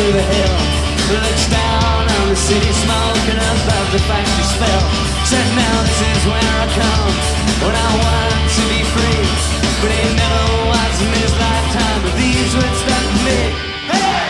through the hill. Looks down on the city smoke and above the factory spell. Said now this is where I come, when I want to be free. But he never was in his lifetime, but these words stuck with me. Hey!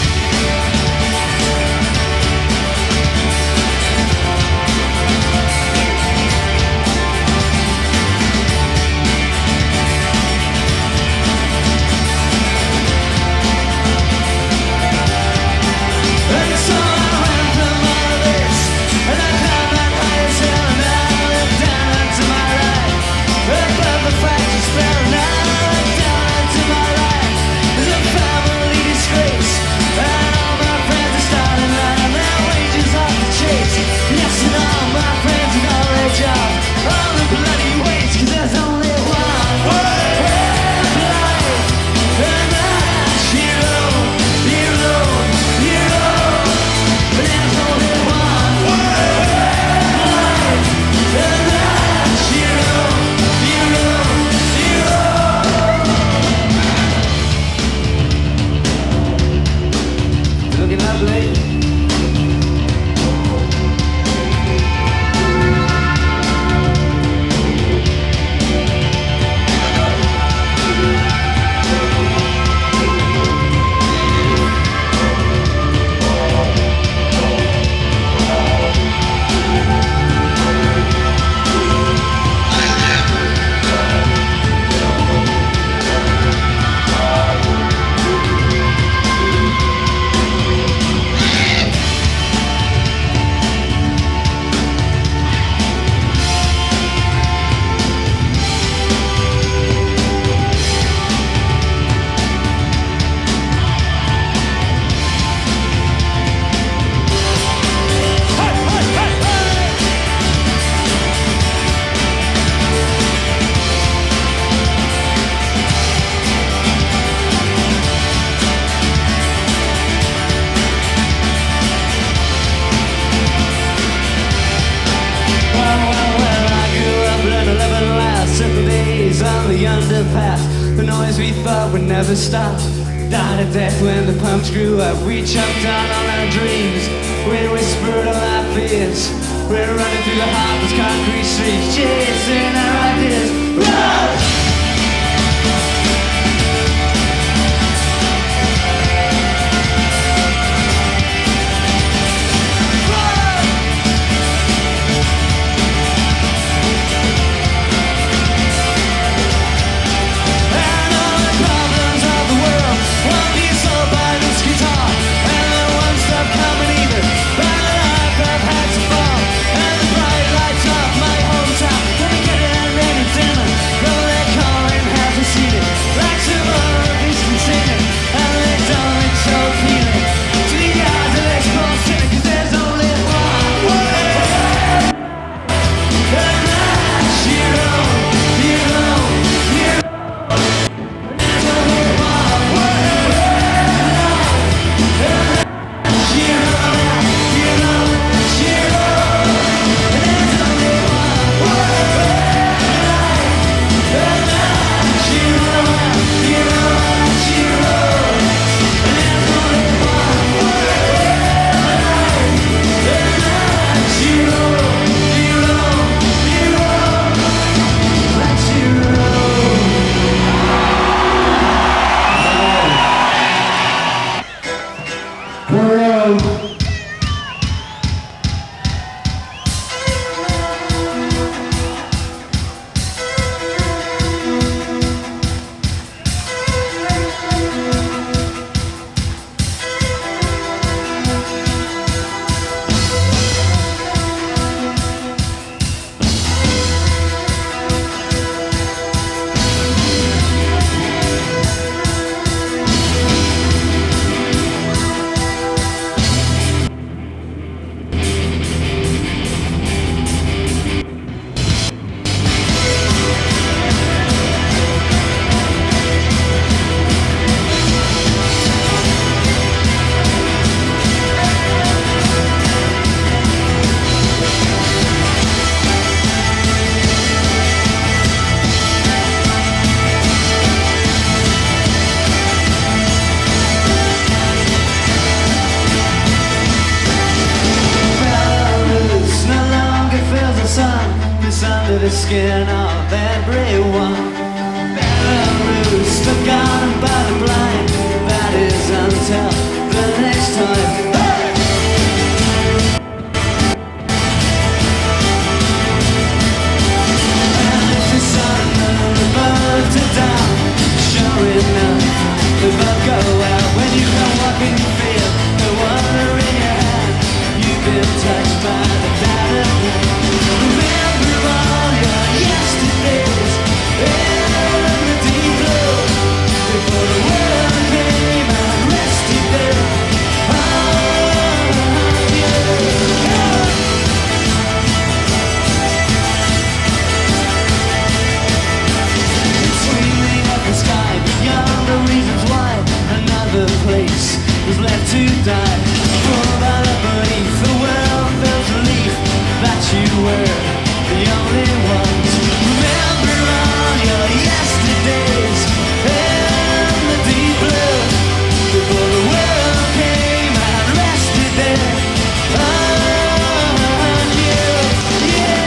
The noise we thought would never stop died a death when the pumps grew up. We chopped down all our dreams, we whispered all our fears. We're running through the heartless concrete streets, chasing our ideas. Run! Let me get it and then it's in. Go let skin of everyone. Belarus, forgotten by the blind. That is until the next time. And if the sun moved it down, sure enough, the boat go out. When you come walking, you feel the water in your hand. You've been touched by the data. Remember all your yesterdays in the deep blue, before the world came and rested there. Between the upper sky, beyond the reasons why, another place was left to die. For by the beneath the world felt relief that you were the only ones. Remember all your yesterdays in the deep blue, before the world came and rested there on you, yeah.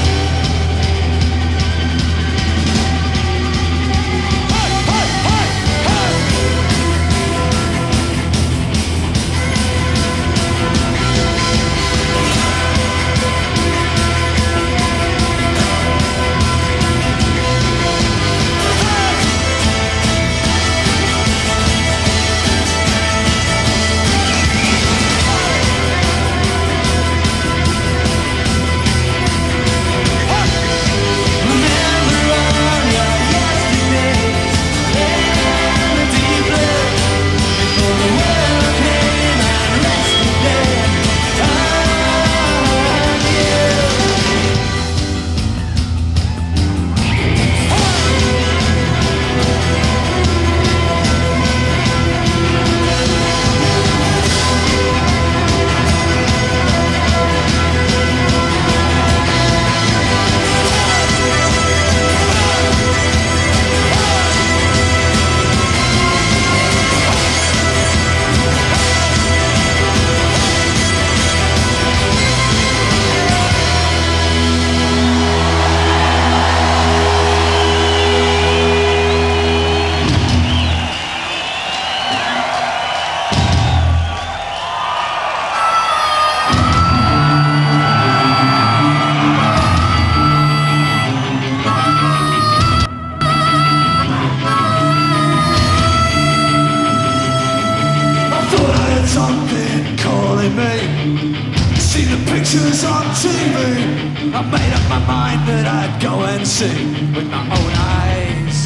Something calling me. See the pictures on TV. I made up my mind that I'd go and see with my own eyes.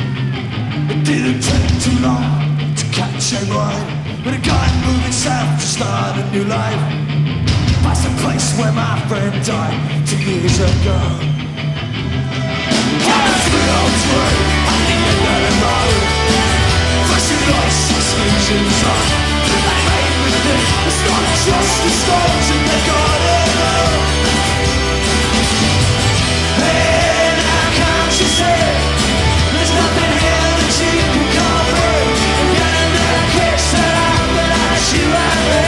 It didn't take too long to catch a ride with a guy moving south to start a new life. Past the place where my friend died 2 years ago. Past the old tree at the end of the road. Flashing lights, exclusions on. It's not just the stones in the garden. Hey, now can't you see? There's nothing here that you can cover. I'm getting that kick set up, but I shoot at me.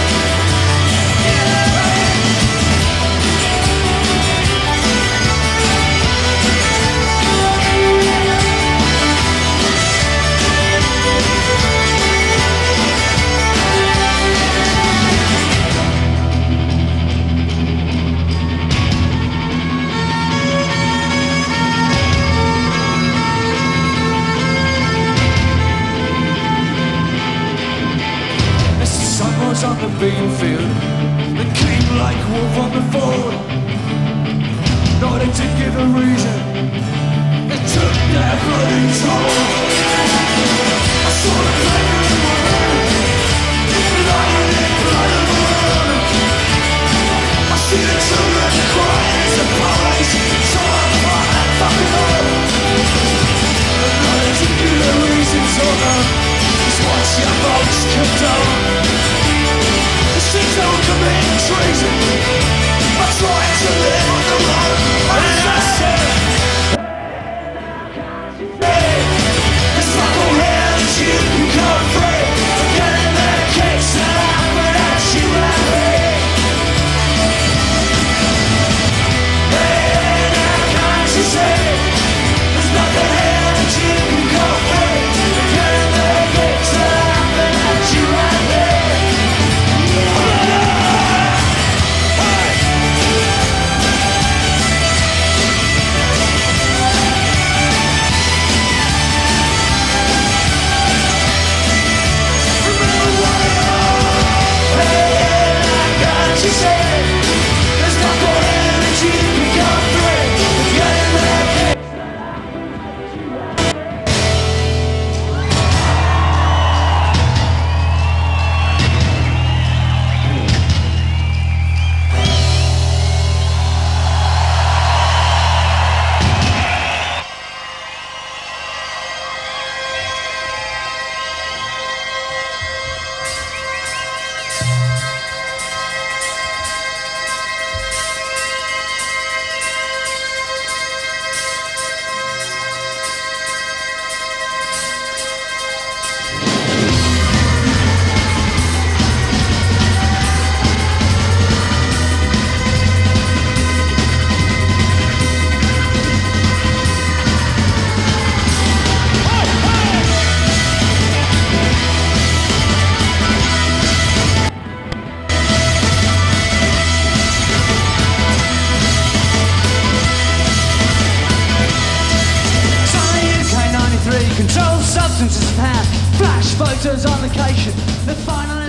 On the bean field, they came like wolf on the ford. No, they didn't give a reason. They took their bloody toll. I saw the flavor in the world, lying in blood of the world. I see the children crying as the police tore apart that fucking world. But no, they didn't give a reason, so no, just watch your folks kept on. She's substances at hand. Flash photos on location. The final